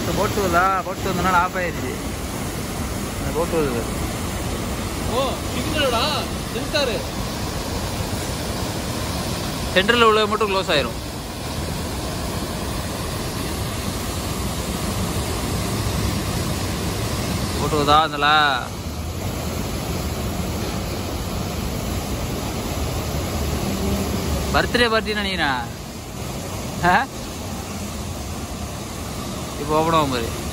போட்டு வருதா? போட்டு வந்தனால ஆஃப் ஆயிடுச்சு. அந்த போட்டு வருது. ஓ சிக்னலடா சென்சார் சென்டரில் உள்ள மட்டும் க்ளோஸ் ஆயிரும். போட்டு வருதா அதில்? பர்த்டே பார்ட்டின்னு நினைக்கிறேன். இப்போ ஓப்பன் ஆகும் பாரு.